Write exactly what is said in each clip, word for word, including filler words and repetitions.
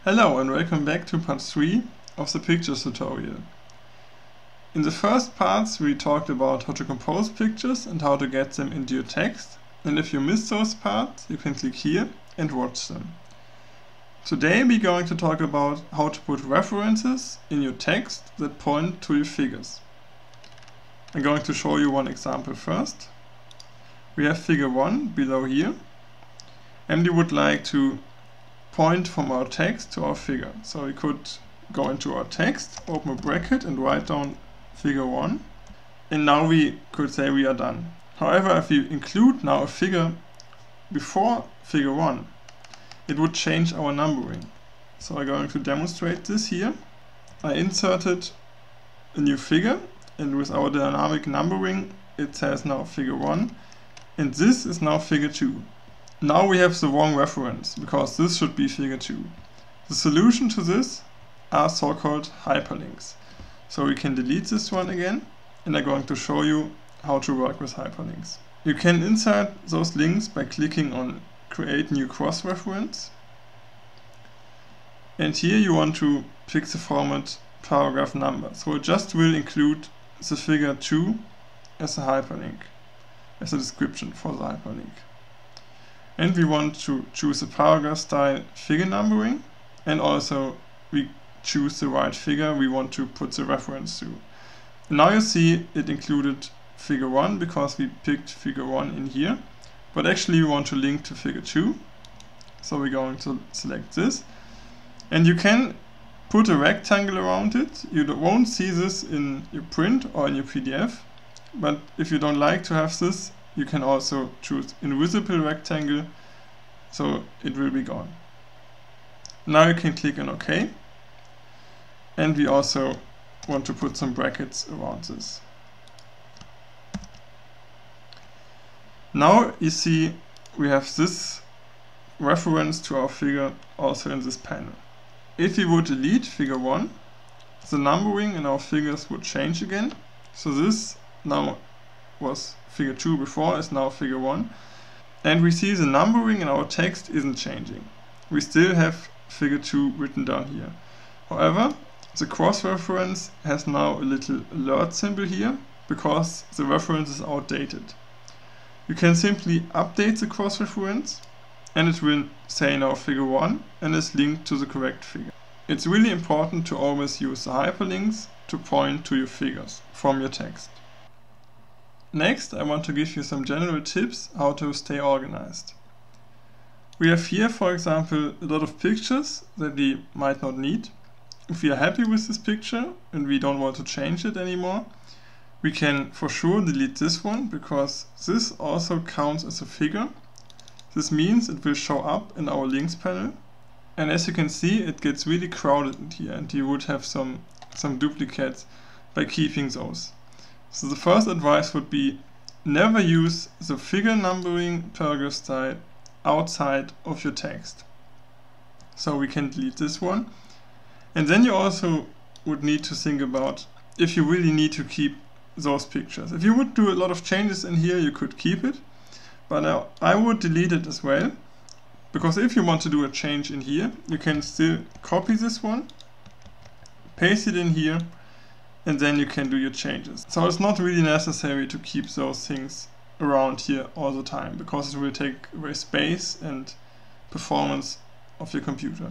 Hello and welcome back to part three of the pictures tutorial. In the first parts we talked about how to compose pictures and how to get them into your text, and if you missed those parts you can click here and watch them. Today we're going to talk about how to put references in your text that point to your figures. I'm going to show you one example first. We have figure one below here, and we would like to point from our text to our figure. So we could go into our text, open a bracket and write down figure one, and now we could say we are done. However, if we include now a figure before figure one, it would change our numbering. So I'm going to demonstrate this here. I inserted a new figure, and with our dynamic numbering it says now figure one, and this is now figure two. Now we have the wrong reference, because this should be figure two. The solution to this are so-called hyperlinks. So we can delete this one again, and I'm going to show you how to work with hyperlinks. You can insert those links by clicking on Create New Cross-Reference. And here you want to pick the format paragraph number. So it just will include the figure two as a hyperlink, as a description for the hyperlink. And we want to choose a paragraph style figure numbering, and also we choose the right figure we want to put the reference to. Now you see it included figure one because we picked figure one in here, but actually we want to link to figure two, so we're going to select this, and you can put a rectangle around it. You won't see this in your print or in your P D F, but if you don't like to have this, you can also choose invisible rectangle, so it will be gone. Now you can click on OK, and we also want to put some brackets around this. Now you see we have this reference to our figure also in this panel. If we would delete figure one, the numbering in our figures would change again. So this now was figure two before, is now figure one, and we see the numbering in our text isn't changing. We still have figure two written down here. However, the cross-reference has now a little alert symbol here because the reference is outdated. You can simply update the cross-reference and it will say now figure one and is linked to the correct figure. It's really important to always use the hyperlinks to point to your figures from your text. Next, I want to give you some general tips how to stay organized. We have here, for example, a lot of pictures that we might not need. If we are happy with this picture and we don't want to change it anymore, we can for sure delete this one, because this also counts as a figure. This means it will show up in our links panel, and as you can see it gets really crowded in here, and you would have some, some duplicates by keeping those. So the first advice would be never use the figure numbering paragraph style outside of your text. So we can delete this one. And then you also would need to think about if you really need to keep those pictures. If you would do a lot of changes in here, you could keep it, but uh, I would delete it as well, because if you want to do a change in here, you can still copy this one, paste it in here, and then you can do your changes. So it's not really necessary to keep those things around here all the time, because it will take away space and performance of your computer.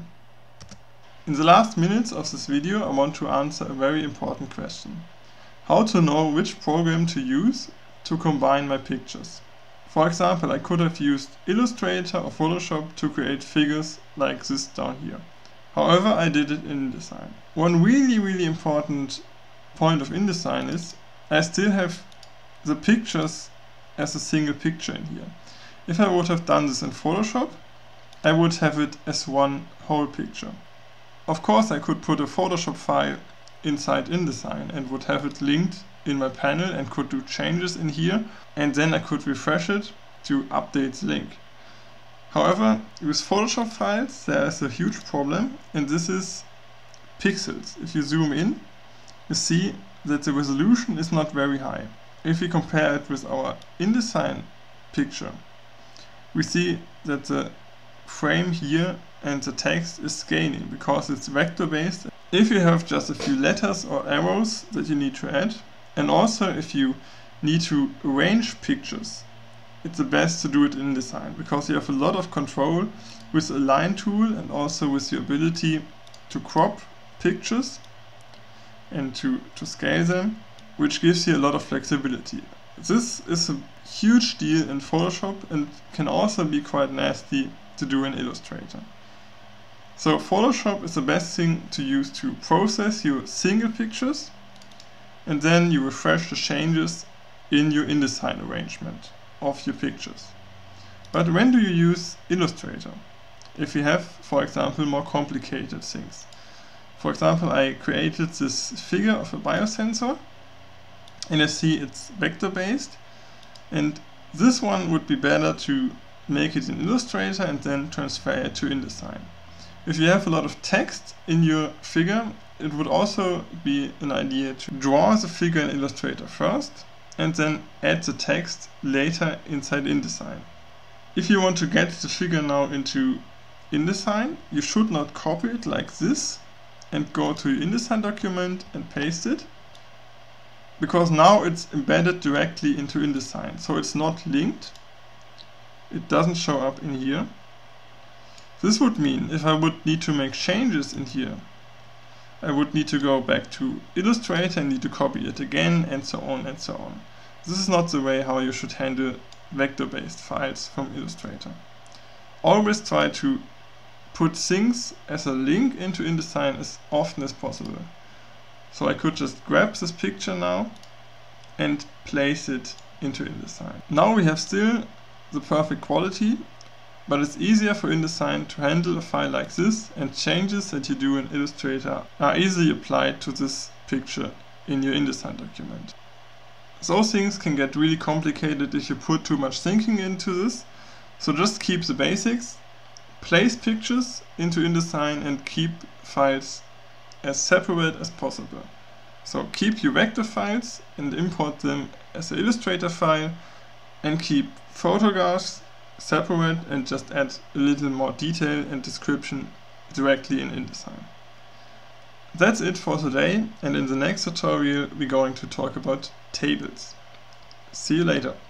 In the last minutes of this video I want to answer a very important question. How to know which program to use to combine my pictures. For example, I could have used Illustrator or Photoshop to create figures like this down here. However, I did it in InDesign. One really really important point of InDesign is I still have the pictures as a single picture in here. If I would have done this in Photoshop, I would have it as one whole picture. Of course I could put a Photoshop file inside InDesign and would have it linked in my panel and could do changes in here, and then I could refresh it to update the link. However, with Photoshop files there is a huge problem, and this is pixels. If you zoom in, you see that the resolution is not very high. If we compare it with our InDesign picture, we see that the frame here and the text is scaling because it's vector based. If you have just a few letters or arrows that you need to add, and also if you need to arrange pictures, it's the best to do it in InDesign because you have a lot of control with the Align tool and also with the ability to crop pictures and to, to scale them, which gives you a lot of flexibility. This is a huge deal in Photoshop and can also be quite nasty to do in Illustrator. So Photoshop is the best thing to use to process your single pictures, and then you refresh the changes in your InDesign arrangement of your pictures. But when do you use Illustrator? If you have, for example, more complicated things. For example, I created this figure of a biosensor, and I see it's vector based, and this one would be better to make it in Illustrator and then transfer it to InDesign. If you have a lot of text in your figure, it would also be an idea to draw the figure in Illustrator first and then add the text later inside InDesign. If you want to get the figure now into InDesign, you should not copy it like this and go to your InDesign document and paste it, because now it's embedded directly into InDesign, so it's not linked. It doesn't show up in here. This would mean if I would need to make changes in here, I would need to go back to Illustrator and need to copy it again, and so on and so on. This is not the way how you should handle vector-based files from Illustrator. Always try to put things as a link into InDesign as often as possible. So I could just grab this picture now and place it into InDesign. Now we have still the perfect quality, but it's easier for InDesign to handle a file like this, and changes that you do in Illustrator are easily applied to this picture in your InDesign document. Those things can get really complicated if you put too much thinking into this, so just keep the basics, place pictures into InDesign and keep files as separate as possible. So keep your vector files and import them as an Illustrator file, and keep photographs separate and just add a little more detail and description directly in InDesign. That's it for today, and in the next tutorial we're going to talk about tables. See you later.